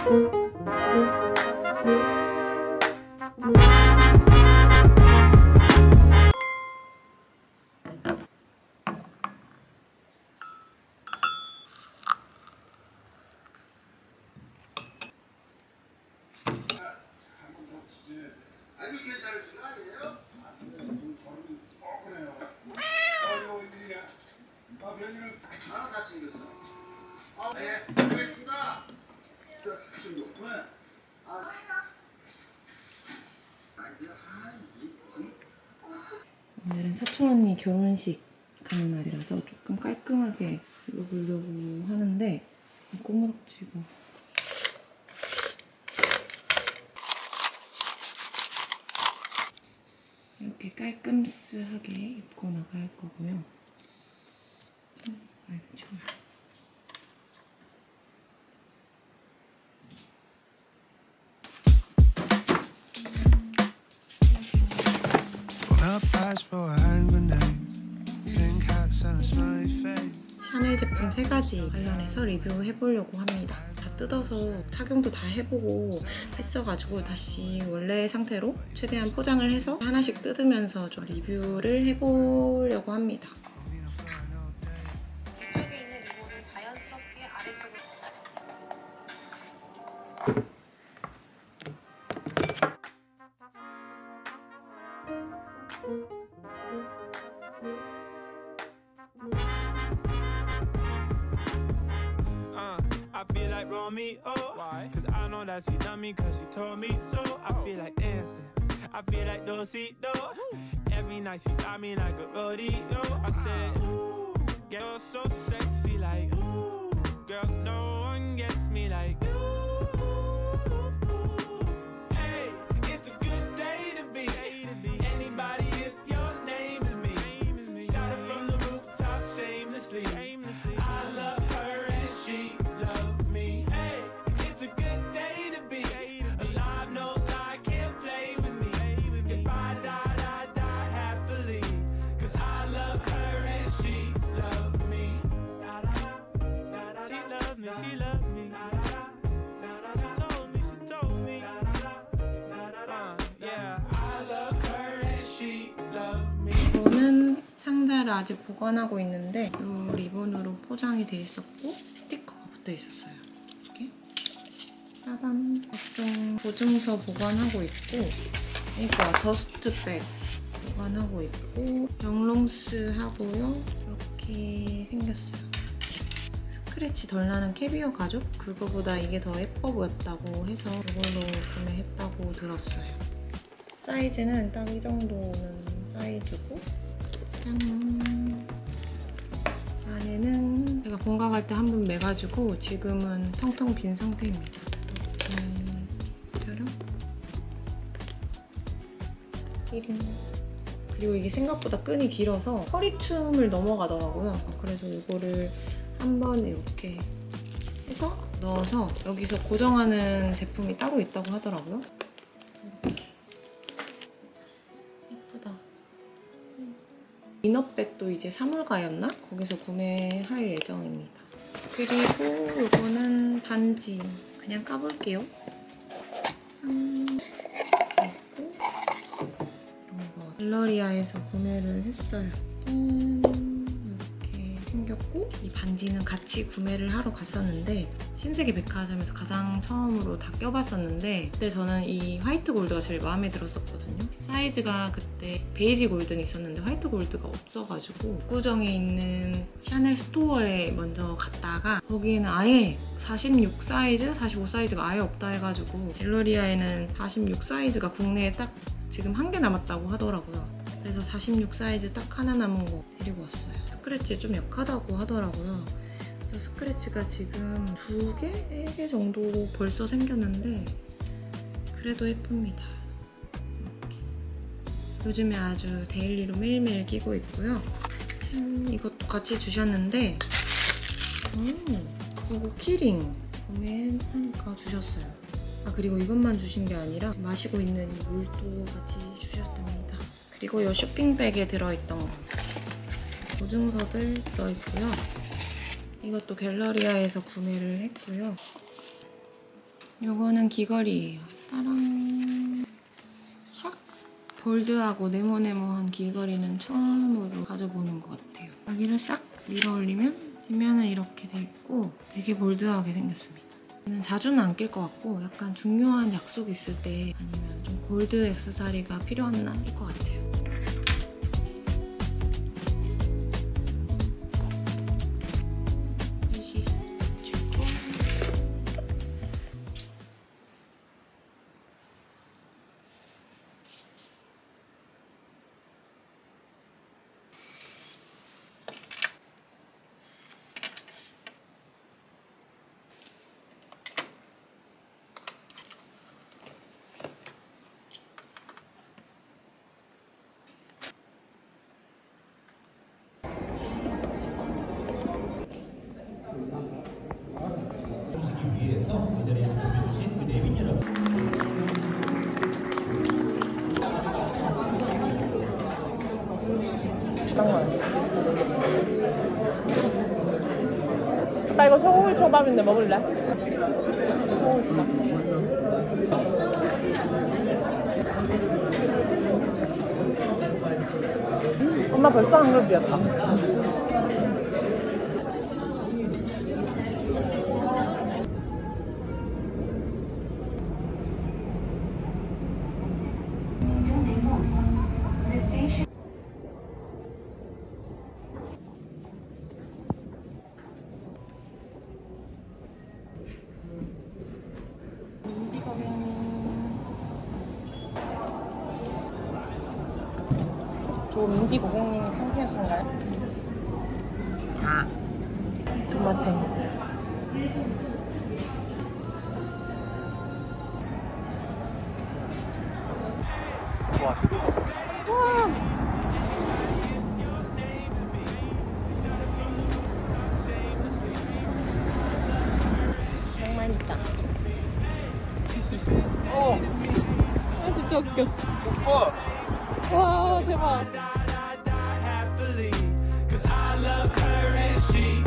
오늘은 사촌 언니 결혼식 가는 날이라서 조금 깔끔하게 입어보려고 하는데 꼬무락지가 이렇게 깔끔스하게 입고 나갈 거고요. 알죠? 샤넬 제품 3가지 관련해서 리뷰해보려고 합니다. 다 뜯어서 착용도 다 해보고 했어가지고 다시 원래 상태로 최대한 포장을 해서 하나씩 뜯으면서 좀 리뷰를 해보려고 합니다. 위쪽에 있는 리볼을 자연스럽게 아래쪽으로 I feel like Romeo, why? Cause I know that she done me cause she told me so. I feel like dancing, I feel like Dosito. Every night she got me like a rodeo. I said, ooh, girl so sexy like, ooh, girl no one gets me like, ooh. Hey, it's a good day to be anybody if your name is me. Shout it from the rooftop shamelessly. I love her and she loves me. Hey, it's a good day to be alive. No lie can't play with me. If I die, I die happily. Cause I love her and she loves me. She loved me, she loved me. She told me. Yeah, I love her and she loved me. 이거는 상자를 아직 보관하고 있는데 이 리본으로 포장이 돼 있었고 스티커가 붙어 있었어요. 이렇게 짜잔! 각종 보증서 보관하고 있고 그러니까 더스트백 보관하고 있고 영롱스 하고요. 이렇게 생겼어요. 스크래치 덜 나는 캐비어 가죽? 그거보다 이게 더 예뻐 보였다고 해서 이걸로 구매했다고 들었어요. 사이즈는 딱 이 정도는 사이즈고 짠! 안에는 제가 본가 갈 때 한 번 매가지고 지금은 텅텅 빈 상태입니다. 짜란! 끼링! 그리고 이게 생각보다 끈이 길어서 허리춤을 넘어가더라고요. 그래서 이거를 한번 이렇게 해서 넣어서 여기서 고정하는 제품이 따로 있다고 하더라고요. 이렇게. 예쁘다. 이너백도 이제 3월가였나? 거기서 구매할 예정입니다. 그리고 이거는 반지. 그냥 까볼게요. 그리고 이런 거 갤러리아에서 구매를 했어요. 이렇게 생겼고 이 반지는 같이 구매를 하러 갔었는데 신세계 백화점에서 가장 처음으로 다 껴봤었는데 그때 저는 이 화이트 골드가 제일 마음에 들었었거든요. 사이즈가 그때 베이지 골드는 있었는데 화이트 골드가 없어가지고 구정에 있는 샤넬 스토어에 먼저 갔다가 거기에는 아예 46 사이즈, 45 사이즈가 아예 없다 해가지고 갤러리아에는 46 사이즈가 국내에 딱 지금 1개 남았다고 하더라고요. 그래서 46 사이즈 딱 하나 남은 거 데리고 왔어요. 스크래치 좀 약하다고 하더라고요. 그래서 스크래치가 지금 2개? 3개 정도 벌써 생겼는데 그래도 예쁩니다. 이렇게. 요즘에 아주 데일리로 매일매일 끼고 있고요. 짠, 이것도 같이 주셨는데 이거 키링 구매하니까 주셨어요. 아 그리고 이것만 주신 게 아니라 마시고 있는 이 물도 같이 주셨답니다. 그리고 이 쇼핑백에 들어있던 거 보증서들 들어있고요. 이것도 갤러리아에서 구매를 했고요. 요거는 귀걸이에요. 따랑. 샥! 볼드하고 네모네모한 귀걸이는 처음으로 가져보는 것 같아요. 여기를 싹 밀어 올리면 뒷면은 이렇게 돼 있고 되게 볼드하게 생겼습니다. 얘는 자주는 안 낄 것 같고 약간 중요한 약속 있을 때 아니면 좀 골드 액세서리가 필요한 날일 것 같아요. 위해서 이 자리에 참석해주신 그 내빈 여러분. 나 이거 소고기 초밥인데 먹을래? 소고기 초밥. 엄마 벌써 한 그릇 비었다. 저 민비 고객님이 창피하신가요? 아, 토마토. 와. 정말 있다. 아, 진짜 웃겨. 와, 대박. Cause I love her and she